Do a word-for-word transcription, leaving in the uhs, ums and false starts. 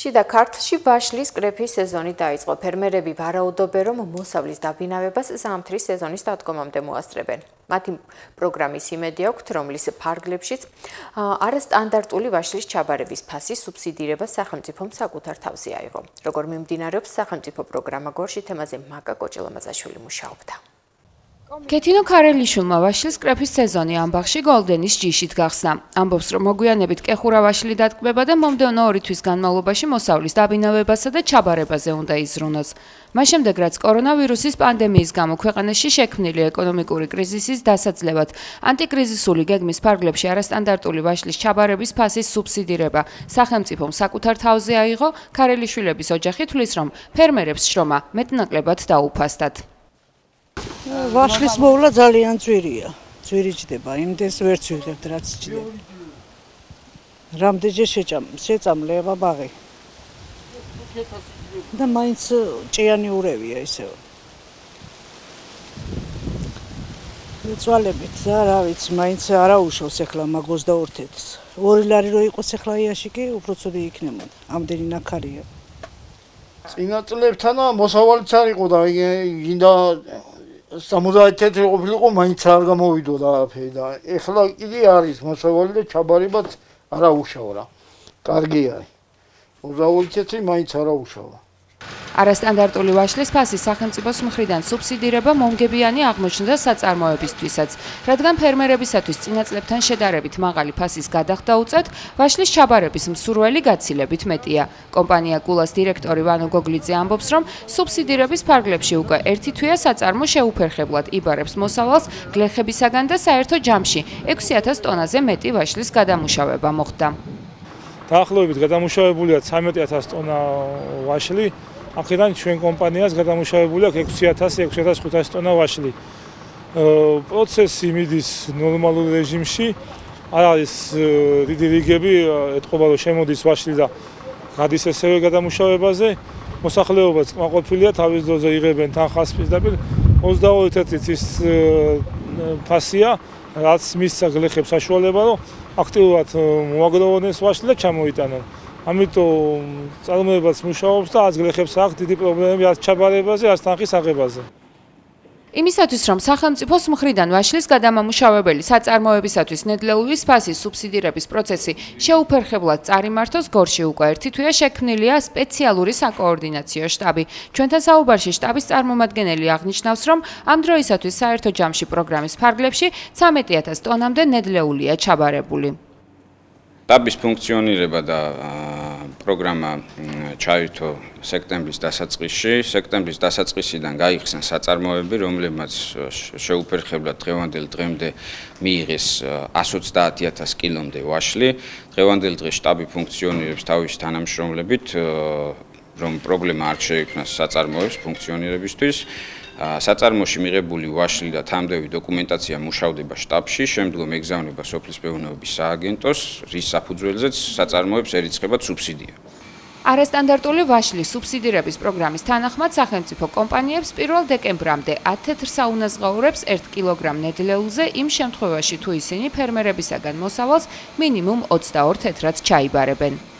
შიდა ქართლში ვაშლის კრეფის სეზონი დაიწყო. ფერმერები ვარაუდობენ, რომ მოსავლის დაბინავებას ზამთრის სეზონის დადგომამდე მოასწრებენ. მათი პროგრამის იმედი აქვთ, რომლის ფარგლებშიც არასტანდარტული ვაშლის ჩაბარების ფასის სუბსიდირება სახელმწიფომ საკუთარ თავზე აიღო. როგორ მიმდინარეობს სახელმწიფო პროგრამა გორში, თემაზე მაკა კოჭილამაზაშვილი მუშაობდა. ქეთინო ქარელიშვილმა ვაშლის კრეფის სეზონი ამბაღში გოლდენის ჯიშით გახსნა. ამბობს, რომ მოგვიანებით კეხურა ვაშლი დატკბება და მომდევნო ორი თვის განმავლობაში მოსავლის დაბინავებასა და ჩაბარებაზე უნდა იზრუნოს. მას შემდეგ, რაც კორონავირუსის პანდემიის გამო ქვეყანაში შექმნილი ეკონომიკური კრიზისის დასაძლევად ანტიკრიზისული გეგმის ფარგლებში არასტანდარტული ვაშლის ჩაბარების ფასის სუბსიდირება სახელმწიფომ საკუთარ თავზე აიღო, ქარელიშვილების ოჯახი თვლის, რომ ფერმერებს შრომა მეტნაკლებად დაუფასდათ. ვაშლის მოვლა ძალიან ძვირია. ძვირი ჯდება, იმდენს ვერც ვიღებთ, რაც ჯდება. რამდენჯერ შეწამლება ბაღი. და მაინც ჭიანი ურევია ისევ. წვალებით და რა ვიცი, მაინც არაუშავს ეხლა მაგ ოცდაორ თეთრს. ორი ლარი რო იყოს ეხლა იაშიკი, უფრო ცუდი იქნებოდა. ამდენი ნაქარია. წინა წლებთან მოსავალიც არ იყო და გინდა სამოცდაათი თეთრი ყოფილიყო, მაინც არ გამოვიდოდა არაფერი და ეხლა კიდე არის მოსავალი და ჩაბარებაც არაუშავ რა. კარგი არის. ოცდაორი თეთრი მაინც არაუშავა. არასტანდარტული ვაშლის ფასის სახელმწიფოს მხრიდან სუბსიდირება მომგებიანი აღმოჩნდა საწარმოებისთვისაც, რადგან ფერმერებისათვის წინა წლებთან შედარებით მაღალი ფასის გადახდა უწევთ, ვაშლის ჩაბარების მსურველი გაცილებით მეტია. კომპანია გულას დირექტორი ვანო გოგლიძე ამბობს, რომ სუბსიდირების ფარგლებში უკვე ერთი თვეა საწარმო შეუფერხებლად იბარებს მოსავალს გლეხებისაგან და საერთო ჯამში ექვსი ათას ტონაზე მეტი ვაშლის გადამუშავება მოხდა. დაახლოებით გადამუშავებულია ცხრამეტი ათასი ტონა ვაშლი. აქედან ჩვენ კომპანიას გადამუშავებული აქვს ექვსი ათასი ექვსი ათას ხუთასი ტონა ვაშლი. პროცესი მიდის ნორმალურ რეჟიმში. არ არის დიდი რიგები, ეთყობა რომ შემოდის ვაშლი და გადის ესევე გადამუშავებაზე. მოსახლეობაც კმაყოფილია, თავის დროზე იღებენ თანხას პირდაპირ. ოცდაორი თეთრიც ის ფასია, რაც მისცა გლეხებს საშუალება, რომ აქტიურად მოაგროვონ ეს ვაშლი და ჩამოიტანონ. ამიტომ წარმოებაც მუშაობს და ას გლეხებს აქვს დიდი პრობლემები ას ჩაბარებაზე, ას თანხის აღებაზე. იმისათვის, რომ სახელმწიფოს მხრიდან ვაშლის გადამამუშავებელი საწარმოებისათვის ნედლეულის ფასის სუბსიდირების პროცესი შეუფერხებლად წარიმართოს, გორში უკვე ერთი თვეა შექმნილია სპეციალური საკოორდინაციო შტაბი. ჩვენთან საუბარში შტაბის წარმომადგენელი აღნიშნავს, რომ ამ დროისათვის საერთო ჯამში პროგრამის ფარგლებში ცხრამეტი ათასი ტონამდე ნედლეულია ჩაბარებული. შტაბის ფუნქციონირება და პროგრამა ჩაირთო სექტემბრის დასაწყისში. სექტემბრის დასაწყისიდან გაიხსნა საწარმოები, რომლებმაც შეუფერხებლად დღევანდელ დღემდე მიიღეს εκατს ოცდაათი ათასი კილომდე ვაშლი. დღევანდელ დღეს შტაბი ფუნქციონირებს თავისი თანამშრომლებით, რომ პრობლემა არ შეექმნას საწარმოებს ფუნქციონირებისთვის. საწარმოში მიღებული ვაშლი და თამდევი დოკუმენტაცია მუშავდება შტაბში, შემდგომ ეგზავნება სოფლის მეურნეობის სააგენტოს, რის საფუძველზეც საწარმოებს ერიცხება სუბსიდია. არასტანდარტული ვაშლის სუბსიდირების პროგრამის თანახმად სახელმწიფო კომპანიებს პირველ დეკემბრამდე ათ თეთრ საუნაზღაურებს ერთ კილოგრამ ნედლეულზე იმ შემთხვევაში, თუ ისინი ფერმერებისაგან მოსავალს მინიმუმ ოცდაორ თეთრად ჩაიბარებენ.